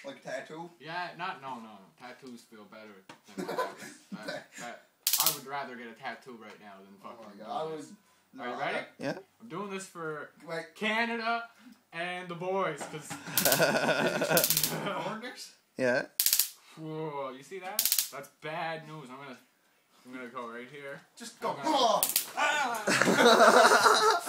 Like a tattoo? Yeah, no. Tattoos feel better than I would rather get a tattoo right now than fucking. Oh my God, Are you ready? Yeah. I'm doing this for Like Canada and the boys, cause. foreigners? Yeah. Whoa, you see that? That's bad news. I'm gonna go right here. Just go. I'm gonna- Ah!